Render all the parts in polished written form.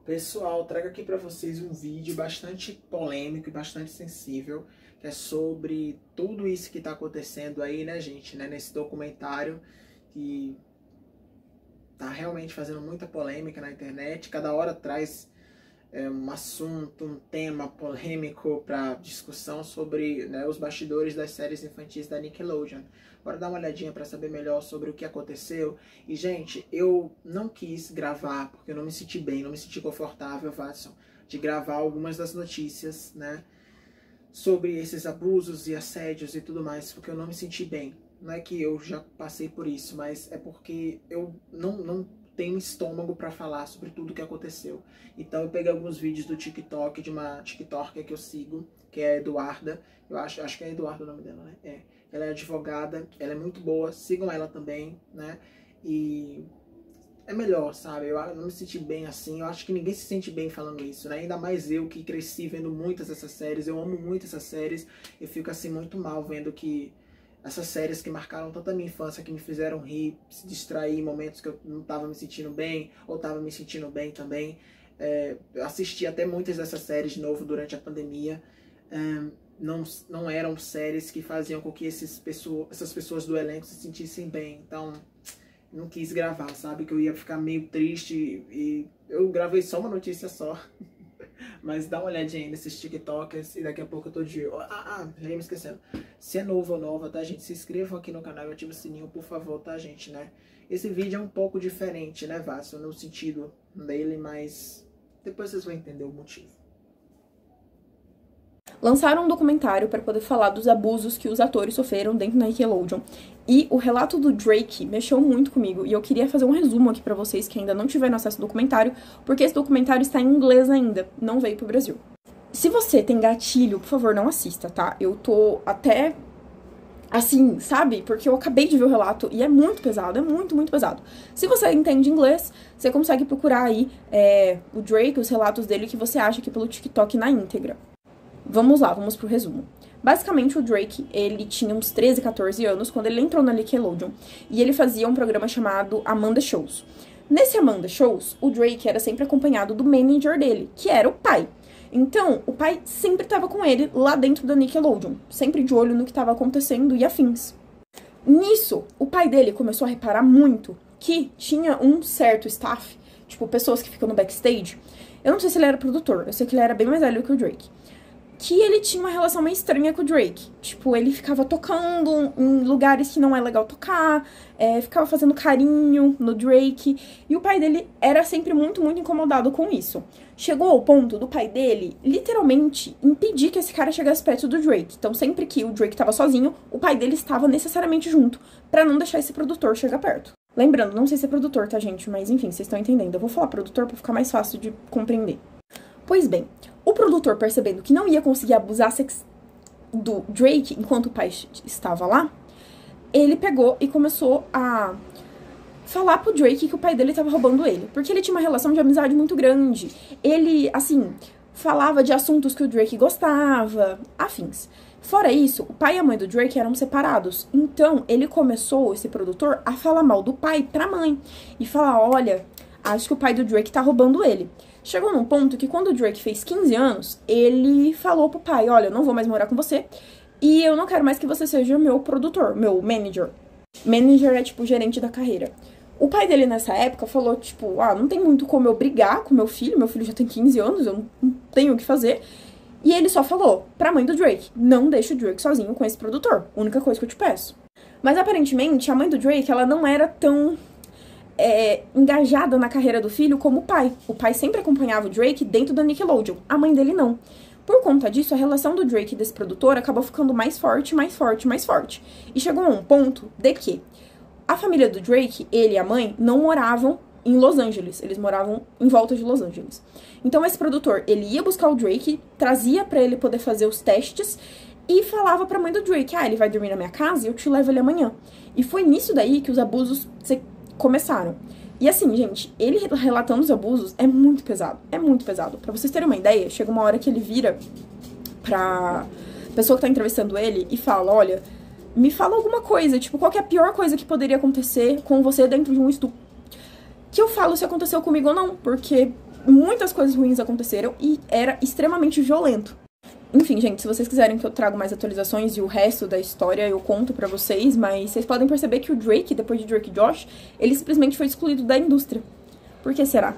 Pessoal, trago aqui para vocês um vídeo bastante polêmico e bastante sensível, que é sobre tudo isso que está acontecendo aí, né, gente, né, nesse documentário que tá realmente fazendo muita polêmica na internet. Cada hora traz um assunto, um tema polêmico para discussão sobre, né, os bastidores das séries infantis da Nickelodeon. Bora dar uma olhadinha para saber melhor sobre o que aconteceu. E, gente, eu não quis gravar porque eu não me senti bem, não me senti confortável, Watson, de gravar algumas das notícias, né, sobre esses abusos e assédios e tudo mais, porque eu não me senti bem. Não é que eu já passei por isso, mas é porque eu não tenho estômago para falar sobre tudo que aconteceu. Então eu peguei alguns vídeos do TikTok, de uma TikToker que eu sigo, que é a Eduarda. Eu acho que é Eduarda o nome dela, né? É. Ela é advogada, ela é muito boa, sigam ela também, né? E é melhor, sabe? Eu não me senti bem assim, eu acho que ninguém se sente bem falando isso, né? Ainda mais eu que cresci vendo muitas dessas séries, eu amo muito essas séries, eu fico assim muito mal vendo que essas séries que marcaram tanto a minha infância, que me fizeram rir, se distrair em momentos que eu não estava me sentindo bem, ou estava me sentindo bem também. Eu assisti até muitas dessas séries de novo durante a pandemia. Não eram séries que faziam com que essas pessoas do elenco se sentissem bem. Então, não quis gravar, sabe? Que eu ia ficar meio triste e eu gravei só uma notícia só. Mas dá uma olhadinha aí nesses TikTokers e daqui a pouco eu tô de... já ia me esquecendo. Se é novo ou nova, tá, gente? Se inscrevam aqui no canal e ativem o sininho, por favor, tá, gente, né? Esse vídeo é um pouco diferente, né, Vássio? No sentido dele, mas depois vocês vão entender o motivo. Lançaram um documentário para poder falar dos abusos que os atores sofreram dentro da Nickelodeon. E o relato do Drake mexeu muito comigo. E eu queria fazer um resumo aqui pra vocês que ainda não tiveram acesso ao documentário, porque esse documentário está em inglês ainda, não veio pro Brasil. Se você tem gatilho, por favor, não assista, tá? Eu tô até... assim, sabe? Porque eu acabei de ver o relato e é muito pesado, é muito, muito pesado. Se você entende inglês, você consegue procurar aí o Drake, os relatos dele que você acha aqui pelo TikTok na íntegra. Vamos lá, vamos pro resumo. Basicamente, o Drake, ele tinha uns 13, 14 anos quando ele entrou na Nickelodeon. E ele fazia um programa chamado Amanda Shows. Nesse Amanda Shows, o Drake era sempre acompanhado do manager dele, que era o pai. Então, o pai sempre estava com ele lá dentro da Nickelodeon, sempre de olho no que estava acontecendo e afins. Nisso, o pai dele começou a reparar muito que tinha um certo staff, tipo, pessoas que ficam no backstage. Eu não sei se ele era produtor, eu sei que ele era bem mais velho que o Drake. Que ele tinha uma relação meio estranha com o Drake. Tipo, ele ficava tocando em lugares que não é legal tocar, ficava fazendo carinho no Drake, e o pai dele era sempre muito, muito incomodado com isso. Chegou ao ponto do pai dele, literalmente, impedir que esse cara chegasse perto do Drake. Então, sempre que o Drake tava sozinho, o pai dele estava necessariamente junto, pra não deixar esse produtor chegar perto. Lembrando, não sei se é produtor, tá, gente? Mas, enfim, vocês estão entendendo. Eu vou falar produtor pra ficar mais fácil de compreender. Pois bem, o produtor, percebendo que não ia conseguir abusar do Drake enquanto o pai estava lá, ele pegou e começou a falar pro Drake que o pai dele estava roubando ele. Porque ele tinha uma relação de amizade muito grande. Ele, assim, falava de assuntos que o Drake gostava, afins. Fora isso, o pai e a mãe do Drake eram separados. Então, ele começou, esse produtor, a falar mal do pai pra mãe. E falar, olha, acho que o pai do Drake tá roubando ele. Chegou num ponto que quando o Drake fez 15 anos, ele falou pro pai, olha, eu não vou mais morar com você e eu não quero mais que você seja meu produtor, meu manager. Manager é, tipo, gerente da carreira. O pai dele, nessa época, falou, tipo, não tem muito como eu brigar com meu filho já tem 15 anos, eu não tenho o que fazer. E ele só falou pra mãe do Drake, não deixa o Drake sozinho com esse produtor, única coisa que eu te peço. Mas, aparentemente, a mãe do Drake, ela não era tão... engajada na carreira do filho como o pai. O pai sempre acompanhava o Drake dentro da Nickelodeon, a mãe dele não. Por conta disso, a relação do Drake e desse produtor acabou ficando mais forte, mais forte, mais forte. E chegou a um ponto de que a família do Drake, ele e a mãe, não moravam em Los Angeles, eles moravam em volta de Los Angeles. Então esse produtor, ele ia buscar o Drake, trazia pra ele poder fazer os testes e falava pra mãe do Drake, ele vai dormir na minha casa e eu te levo ele amanhã. E foi nisso daí que os abusos começaram. E assim, gente, ele relatando os abusos é muito pesado. É muito pesado. Pra vocês terem uma ideia, chega uma hora que ele vira pra pessoa que tá entrevistando ele e fala, olha, me fala alguma coisa, tipo, qual que é a pior coisa que poderia acontecer com você dentro de um estupro? Que eu falo se aconteceu comigo ou não, porque muitas coisas ruins aconteceram e era extremamente violento. Enfim, gente, se vocês quiserem que eu traga mais atualizações e o resto da história eu conto pra vocês, mas vocês podem perceber que o Drake, depois de Drake e Josh, ele simplesmente foi excluído da indústria. Por que será?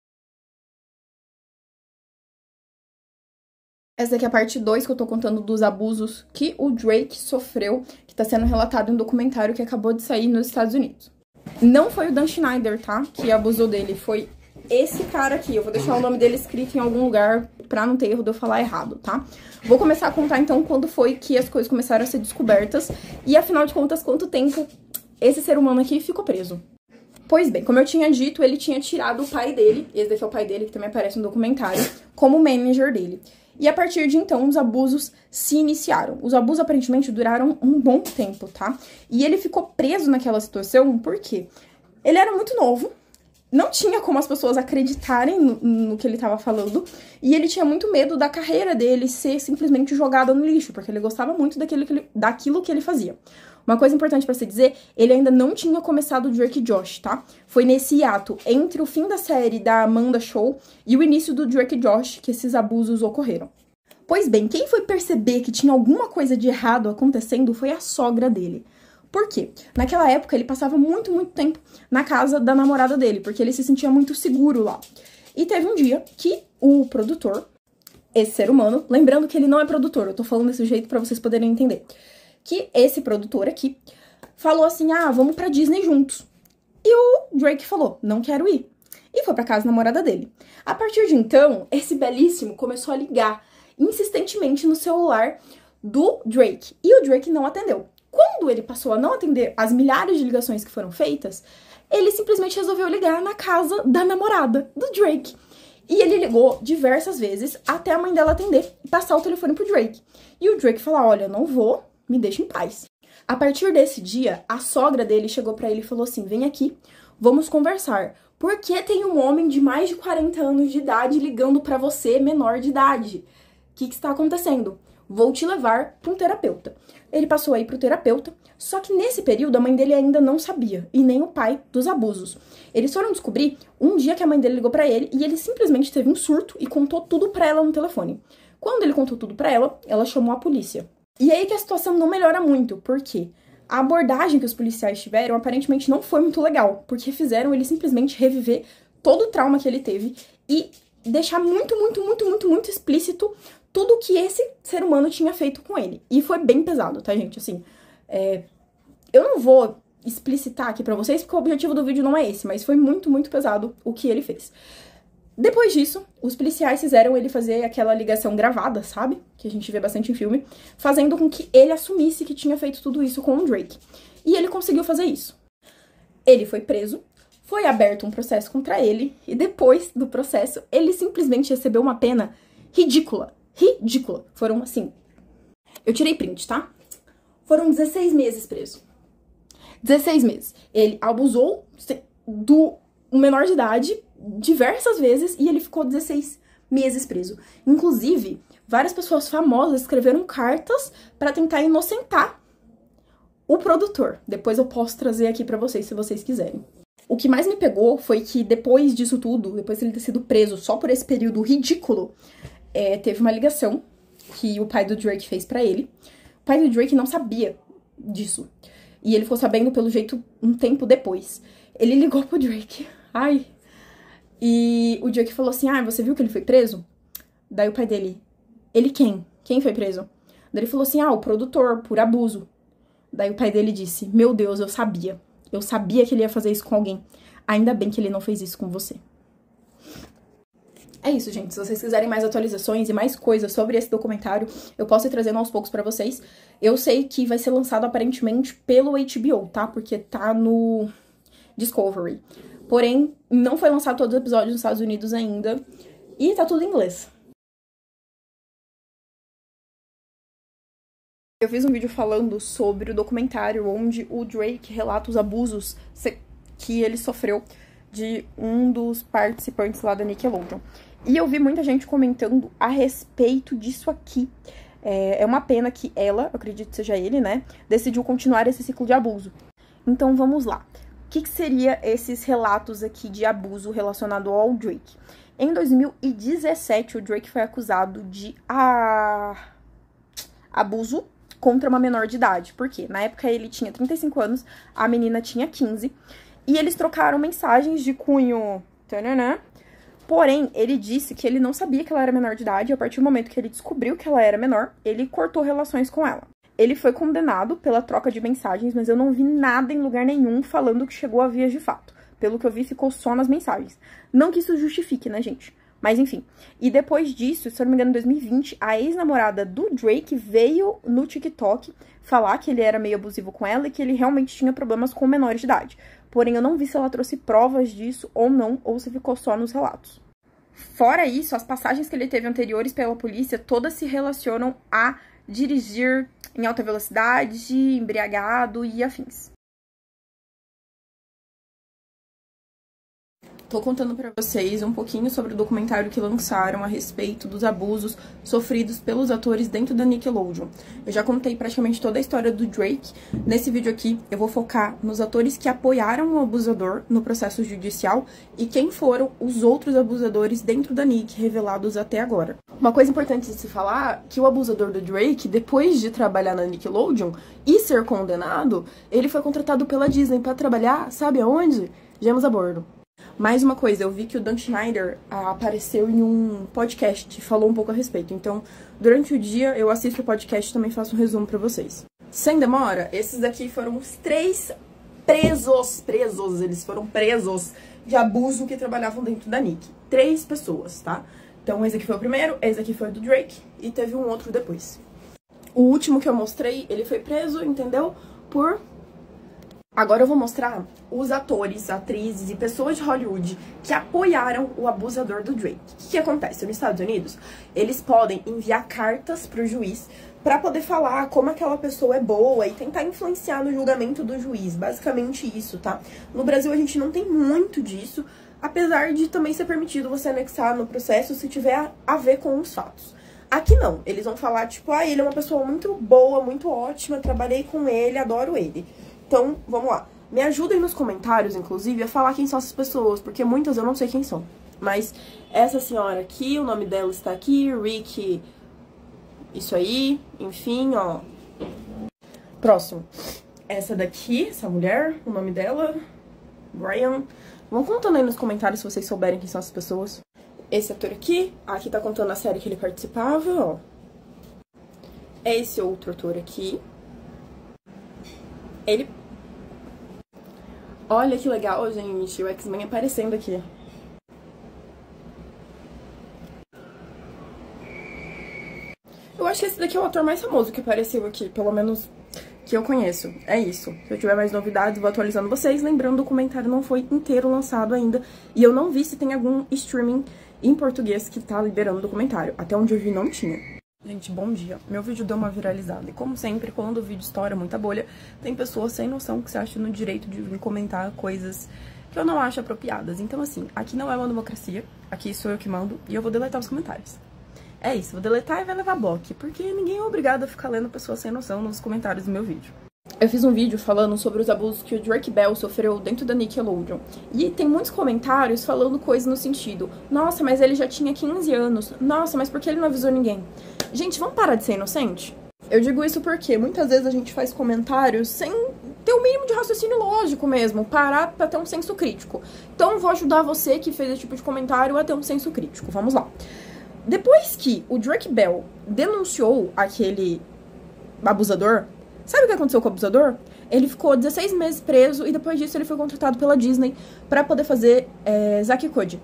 Essa daqui é a parte 2 que eu tô contando dos abusos que o Drake sofreu, que tá sendo relatado em um documentário que acabou de sair nos Estados Unidos. Não foi o Dan Schneider, tá? Que abusou dele, foi esse cara aqui. Eu vou deixar o nome dele escrito em algum lugar pra não ter erro de eu falar errado, tá? Vou começar a contar, então, quando foi que as coisas começaram a ser descobertas e, afinal de contas, quanto tempo esse ser humano aqui ficou preso. Pois bem, como eu tinha dito, ele tinha tirado o pai dele, esse daqui é o pai dele, que também aparece no documentário, como manager dele. E a partir de então, os abusos se iniciaram. Os abusos, aparentemente, duraram um bom tempo, tá? E ele ficou preso naquela situação, por quê? Ele era muito novo, não tinha como as pessoas acreditarem no que ele estava falando, e ele tinha muito medo da carreira dele ser simplesmente jogada no lixo, porque ele gostava muito daquilo que ele fazia. Uma coisa importante pra se dizer, ele ainda não tinha começado o Drake e Josh, tá? Foi nesse hiato entre o fim da série da Amanda Show e o início do Drake e Josh que esses abusos ocorreram. Pois bem, quem foi perceber que tinha alguma coisa de errado acontecendo foi a sogra dele. Por quê? Naquela época, ele passava muito tempo na casa da namorada dele, porque ele se sentia muito seguro lá. E teve um dia que o produtor, esse ser humano, lembrando que ele não é produtor, eu tô falando desse jeito pra vocês poderem entender, que esse produtor aqui falou assim, vamos pra Disney juntos. E o Drake falou, não quero ir. E foi pra casa da namorada dele. A partir de então, esse belíssimo começou a ligar insistentemente no celular do Drake. E o Drake não atendeu. Quando ele passou a não atender as milhares de ligações que foram feitas, ele simplesmente resolveu ligar na casa da namorada do Drake. E ele ligou diversas vezes até a mãe dela atender e passar o telefone pro Drake. E o Drake falou, olha, não vou, me deixa em paz. A partir desse dia, a sogra dele chegou pra ele e falou assim, vem aqui, vamos conversar. Por que tem um homem de mais de 40 anos de idade ligando pra você, menor de idade? O que está acontecendo? Vou te levar para um terapeuta. Ele passou aí pro terapeuta, só que nesse período a mãe dele ainda não sabia, e nem o pai, dos abusos. Eles foram descobrir um dia que a mãe dele ligou pra ele, e ele simplesmente teve um surto e contou tudo pra ela no telefone. Quando ele contou tudo pra ela chamou a polícia. E aí que a situação não melhora muito, porque a abordagem que os policiais tiveram aparentemente não foi muito legal, porque fizeram ele simplesmente reviver todo o trauma que ele teve e deixar muito explícito tudo que esse ser humano tinha feito com ele. E foi bem pesado, tá, gente? Assim, eu não vou explicitar aqui pra vocês, porque o objetivo do vídeo não é esse, mas foi muito pesado o que ele fez. Depois disso, os policiais fizeram ele fazer aquela ligação gravada, sabe? Que a gente vê bastante em filme, fazendo com que ele assumisse que tinha feito tudo isso com o Drake. E ele conseguiu fazer isso. Ele foi preso, foi aberto um processo contra ele, e depois do processo, ele simplesmente recebeu uma pena ridícula. Ridícula. Foram, assim... Eu tirei print, tá? Foram 16 meses preso. 16 meses. Ele abusou do menor de idade diversas vezes e ele ficou 16 meses preso. Inclusive, várias pessoas famosas escreveram cartas pra tentar inocentar o produtor. Depois eu posso trazer aqui pra vocês, se vocês quiserem. O que mais me pegou foi que depois disso tudo, depois de ele ter sido preso só por esse período ridículo, teve uma ligação que o pai do Drake fez pra ele. O pai do Drake não sabia disso. E ele ficou sabendo, pelo jeito, um tempo depois. Ele ligou pro Drake. E o Drake falou assim, você viu que ele foi preso? Daí o pai dele, ele quem? Quem foi preso? Daí ele falou assim, o produtor, por abuso. Daí o pai dele disse, meu Deus, eu sabia. Eu sabia que ele ia fazer isso com alguém. Ainda bem que ele não fez isso com você. É isso, gente. Se vocês quiserem mais atualizações e mais coisas sobre esse documentário, eu posso ir trazendo aos poucos pra vocês. Eu sei que vai ser lançado aparentemente pelo HBO, tá? Porque tá no Discovery. Porém, não foi lançado todos os episódios nos Estados Unidos ainda. E tá tudo em inglês. Eu fiz um vídeo falando sobre o documentário onde o Drake relata os abusos que ele sofreu de um dos participantes lá da Nickelodeon. E eu vi muita gente comentando a respeito disso aqui. É uma pena que ela, eu acredito que seja ele, né, decidiu continuar esse ciclo de abuso. Então vamos lá. O que seria esses relatos aqui de abuso relacionado ao Drake? Em 2017, o Drake foi acusado de abuso contra uma menor de idade. Por quê? Na época ele tinha 35 anos, a menina tinha 15. E eles trocaram mensagens de cunho... Tananã. Porém, ele disse que ele não sabia que ela era menor de idade. E a partir do momento que ele descobriu que ela era menor, ele cortou relações com ela. Ele foi condenado pela troca de mensagens, mas eu não vi nada em lugar nenhum falando que chegou a vias de fato. Pelo que eu vi, ficou só nas mensagens. Não que isso justifique, né, gente? Mas enfim. E depois disso, se eu não me engano, em 2020, a ex-namorada do Drake veio no TikTok falar que ele era meio abusivo com ela e que ele realmente tinha problemas com menores de idade. Porém, eu não vi se ela trouxe provas disso ou não, ou se ficou só nos relatos. Fora isso, as passagens que ele teve anteriores pela polícia, todas se relacionam a dirigir em alta velocidade, embriagado e afins. Tô contando pra vocês um pouquinho sobre o documentário que lançaram a respeito dos abusos sofridos pelos atores dentro da Nickelodeon. Eu já contei praticamente toda a história do Drake. Nesse vídeo aqui, eu vou focar nos atores que apoiaram o abusador no processo judicial e quem foram os outros abusadores dentro da Nick, revelados até agora. Uma coisa importante de se falar, que o abusador do Drake, depois de trabalhar na Nickelodeon e ser condenado, ele foi contratado pela Disney pra trabalhar, sabe aonde? Gêmeos a Bordo. Mais uma coisa, eu vi que o Dan Schneider apareceu em um podcast e falou um pouco a respeito. Então, durante o dia, eu assisto o podcast e também faço um resumo pra vocês. Sem demora, esses daqui foram os 3 eles foram presos de abuso que trabalhavam dentro da Nick. 3 pessoas, tá? Então, esse aqui foi o primeiro, esse aqui foi o do Drake e teve um outro depois. O último que eu mostrei, ele foi preso, entendeu? Agora eu vou mostrar os atores, atrizes e pessoas de Hollywood que apoiaram o abusador do Drake. O que acontece? Nos Estados Unidos, eles podem enviar cartas pro juiz pra poder falar como aquela pessoa é boa e tentar influenciar no julgamento do juiz. Basicamente isso, tá? No Brasil a gente não tem muito disso, apesar de também ser permitido você anexar no processo se tiver a ver com os fatos. Aqui não, eles vão falar tipo, ele é uma pessoa muito boa, muito ótima, trabalhei com ele, adoro ele. Então, vamos lá. Me ajudem nos comentários, inclusive, a falar quem são essas pessoas, porque muitas eu não sei quem são. Mas essa senhora aqui, o nome dela está aqui, Rick, isso aí, enfim, ó. Próximo. Essa daqui, essa mulher, o nome dela, Brian. Vão contando aí nos comentários se vocês souberem quem são essas pessoas. Esse ator aqui tá contando a série que ele participava, ó. É esse outro ator aqui. Olha que legal, gente, o X-Men aparecendo aqui. Eu acho que esse daqui é o ator mais famoso que apareceu aqui, pelo menos que eu conheço. É isso. Se eu tiver mais novidades, vou atualizando vocês. Lembrando, o documentário não foi inteiro lançado ainda. E eu não vi se tem algum streaming em português que tá liberando o documentário. Até onde eu vi, não tinha. Gente, bom dia. Meu vídeo deu uma viralizada. E como sempre, quando o vídeo estoura muita bolha, tem pessoas sem noção que se acham no direito de vir comentar coisas que eu não acho apropriadas. Então, assim, aqui não é uma democracia. Aqui sou eu que mando e eu vou deletar os comentários. É isso, vou deletar e vai levar bloco, porque ninguém é obrigado a ficar lendo pessoas sem noção nos comentários do meu vídeo. Eu fiz um vídeo falando sobre os abusos que o Drake Bell sofreu dentro da Nickelodeon. E tem muitos comentários falando coisas no sentido: nossa, mas ele já tinha 15 anos. Nossa, mas por que ele não avisou ninguém? Gente, vamos parar de ser inocente? Eu digo isso porque muitas vezes a gente faz comentários sem ter o mínimo de raciocínio lógico mesmo, parar pra ter um senso crítico. Então eu vou ajudar você que fez esse tipo de comentário a ter um senso crítico. Vamos lá. Depois que o Drake Bell denunciou aquele abusador, sabe o que aconteceu com o abusador? Ele ficou 16 meses preso e depois disso ele foi contratado pela Disney pra poder fazer Zack e Cody.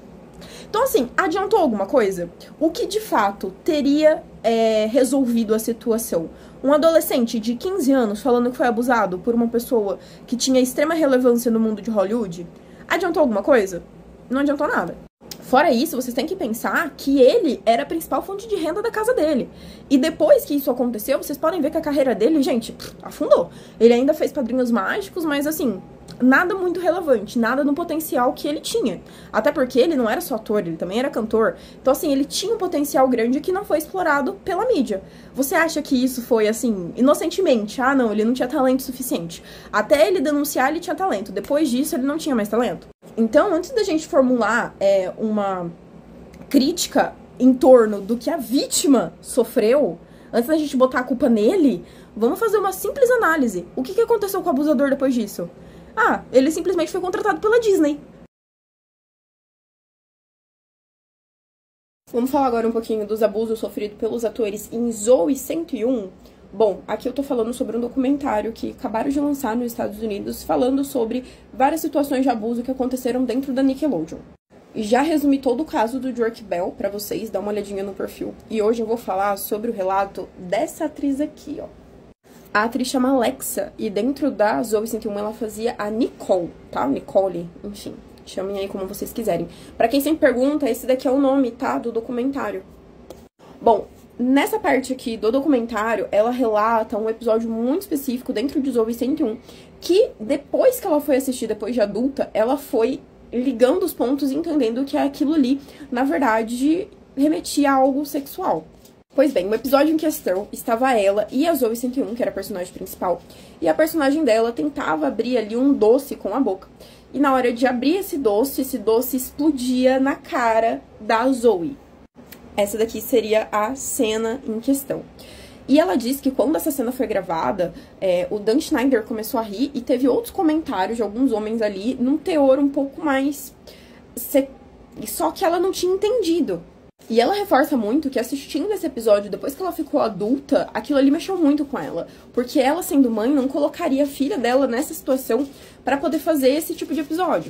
Então, assim, adiantou alguma coisa? O que, de fato, teria resolvido a situação? Um adolescente de 15 anos falando que foi abusado por uma pessoa que tinha extrema relevância no mundo de Hollywood? Adiantou alguma coisa? Não adiantou nada. Fora isso, vocês têm que pensar que ele era a principal fonte de renda da casa dele. E depois que isso aconteceu, vocês podem ver que a carreira dele, gente, afundou. Ele ainda fez Padrinhos Mágicos, mas assim, nada muito relevante, nada no potencial que ele tinha. Até porque ele não era só ator, ele também era cantor. Então assim, ele tinha um potencial grande que não foi explorado pela mídia. Você acha que isso foi assim, inocentemente? Ah, não, ele não tinha talento suficiente. Até ele denunciar, ele tinha talento. Depois disso, ele não tinha mais talento. Então, antes da gente formular uma crítica em torno do que a vítima sofreu, antes da gente botar a culpa nele, vamos fazer uma simples análise. O que aconteceu com o abusador depois disso? Ah, ele simplesmente foi contratado pela Disney. Vamos falar agora um pouquinho dos abusos sofridos pelos atores em Zoey 101. Bom, aqui eu tô falando sobre um documentário que acabaram de lançar nos Estados Unidos, falando sobre várias situações de abuso que aconteceram dentro da Nickelodeon. Já resumi todo o caso do Drake Bell pra vocês, dá uma olhadinha no perfil. E hoje eu vou falar sobre o relato dessa atriz aqui, ó. A atriz chama Alexa, e dentro da Zoey 101 ela fazia a Nicole, tá? Nicole, enfim. Chamem aí como vocês quiserem. Pra quem sempre pergunta, esse daqui é o nome, tá? Do documentário. Bom, nessa parte aqui do documentário, ela relata um episódio muito específico dentro de Zoey 101, que depois que ela foi assistir, depois de adulta, ela foi ligando os pontos e entendendo que aquilo ali, na verdade, remetia a algo sexual. Pois bem, no episódio em questão, estava ela e a Zoey 101, que era a personagem principal, e a personagem dela tentava abrir ali um doce com a boca. E na hora de abrir esse doce explodia na cara da Zoey. Essa daqui seria a cena em questão. E ela diz que quando essa cena foi gravada, o Dan Schneider começou a rir e teve outros comentários de alguns homens ali num teor um pouco mais... Só que ela não tinha entendido. E ela reforça muito que assistindo esse episódio, depois que ela ficou adulta, aquilo ali mexeu muito com ela. Porque ela, sendo mãe, não colocaria a filha dela nessa situação pra poder fazer esse tipo de episódio.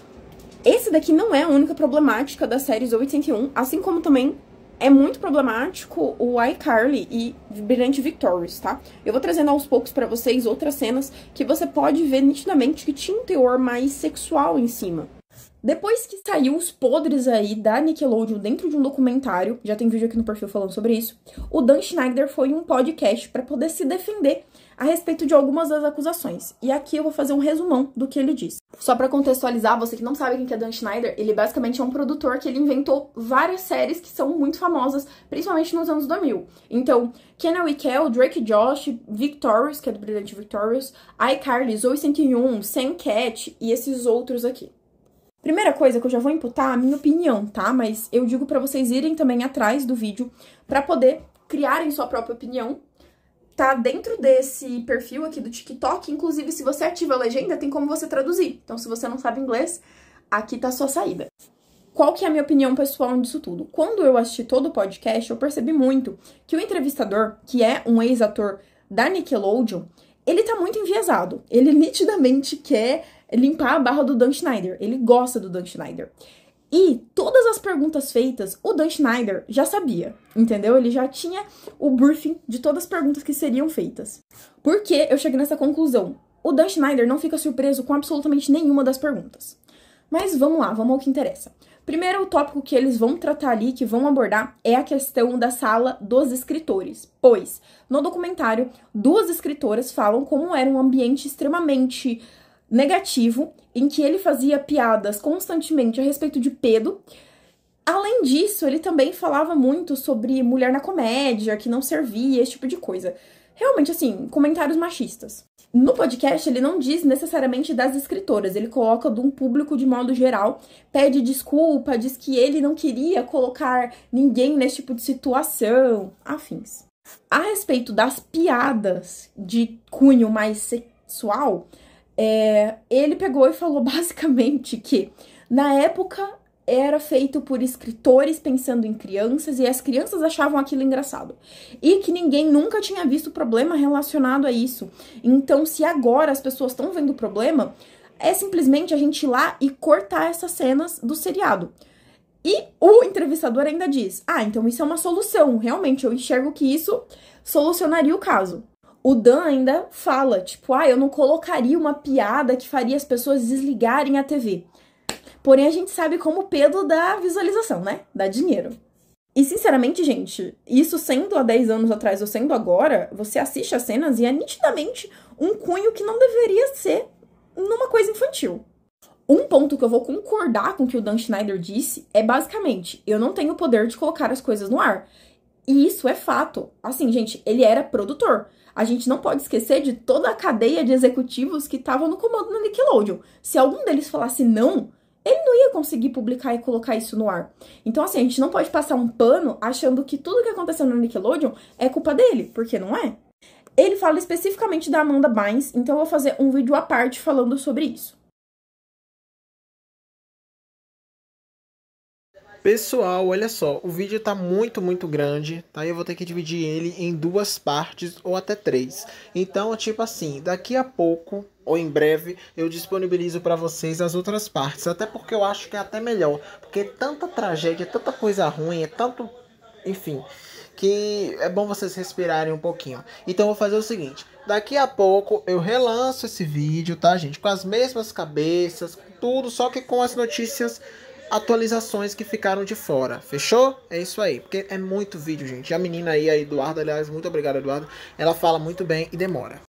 Esse daqui não é a única problemática da série Zoey 101, assim como também é muito problemático o iCarly e Brilhante Victorious, tá? Eu vou trazendo aos poucos pra vocês outras cenas que você pode ver nitidamente que tinha um teor mais sexual em cima. Depois que saiu os podres aí da Nickelodeon dentro de um documentário, já tem vídeo aqui no perfil falando sobre isso, o Dan Schneider foi em um podcast para poder se defender a respeito de algumas das acusações. E aqui eu vou fazer um resumão do que ele disse. Só para contextualizar, você que não sabe quem que é Dan Schneider, ele basicamente é um produtor que ele inventou várias séries que são muito famosas, principalmente nos anos 2000. Então, Kenan e Kel, Drake e Josh, Victorious, que é do Brilhante Victorious, iCarly, Zoey 101, Sam Cat e esses outros aqui. Primeira coisa que eu já vou imputar a minha opinião, tá? Mas eu digo pra vocês irem também atrás do vídeo pra poder criarem sua própria opinião. Tá dentro desse perfil aqui do TikTok, inclusive se você ativa a legenda, tem como você traduzir. Então se você não sabe inglês, aqui tá a sua saída. Qual que é a minha opinião pessoal disso tudo? Quando eu assisti todo o podcast, eu percebi muito que o entrevistador, que é um ex-ator da Nickelodeon, ele tá muito enviesado. Ele nitidamente quer limpar a barra do Dan Schneider. Ele gosta do Dan Schneider. E todas as perguntas feitas, o Dan Schneider já sabia, entendeu? Ele já tinha o briefing de todas as perguntas que seriam feitas. Por que eu cheguei nessa conclusão? O Dan Schneider não fica surpreso com absolutamente nenhuma das perguntas. Mas vamos lá, vamos ao que interessa. Primeiro, o tópico que eles vão tratar ali, que vão abordar, é a questão da sala dos escritores. Pois, no documentário, duas escritoras falam como era um ambiente extremamente negativo, em que ele fazia piadas constantemente a respeito de pedo. Além disso, ele também falava muito sobre mulher na comédia, que não servia, esse tipo de coisa. Realmente, assim, comentários machistas. No podcast, ele não diz necessariamente das escritoras, ele coloca de um público de modo geral, pede desculpa, diz que ele não queria colocar ninguém nesse tipo de situação, afins. A respeito das piadas de cunho mais sexual, ele pegou e falou basicamente que, na época, era feito por escritores pensando em crianças e as crianças achavam aquilo engraçado. E que ninguém nunca tinha visto problema relacionado a isso. Então, se agora as pessoas estão vendo problema, é simplesmente a gente ir lá e cortar essas cenas do seriado. E o entrevistador ainda diz, então isso é uma solução. Realmente, eu enxergo que isso solucionaria o caso. O Dan ainda fala, tipo, eu não colocaria uma piada que faria as pessoas desligarem a TV. Porém, a gente sabe como o peso da visualização, né? Dá dinheiro. E, sinceramente, gente, isso sendo há 10 anos atrás ou sendo agora, você assiste as cenas e é nitidamente um cunho que não deveria ser numa coisa infantil. Um ponto que eu vou concordar com o que o Dan Schneider disse é, basicamente, eu não tenho o poder de colocar as coisas no ar. E isso é fato. Assim, gente, ele era produtor. A gente não pode esquecer de toda a cadeia de executivos que estavam no comando da Nickelodeon. Se algum deles falasse não, ele não ia conseguir publicar e colocar isso no ar. Então, assim, a gente não pode passar um pano achando que tudo que aconteceu no Nickelodeon é culpa dele, porque não é. Ele fala especificamente da Amanda Bynes, então eu vou fazer um vídeo à parte falando sobre isso. Pessoal, olha só, o vídeo tá muito grande, tá? Eu vou ter que dividir ele em 2 partes ou até 3. Então, tipo assim, daqui a pouco ou em breve eu disponibilizo para vocês as outras partes, até porque eu acho que é até melhor, porque é tanta tragédia, tanta coisa ruim, é tanto, enfim, que é bom vocês respirarem um pouquinho. Então eu vou fazer o seguinte, daqui a pouco eu relanço esse vídeo, tá, gente? Com as mesmas cabeças, tudo, só que com as notícias, atualizações que ficaram de fora, fechou? É isso aí, porque é muito vídeo, gente. A menina aí, a Eduarda, aliás, muito obrigado, Eduarda. Ela fala muito bem e demora.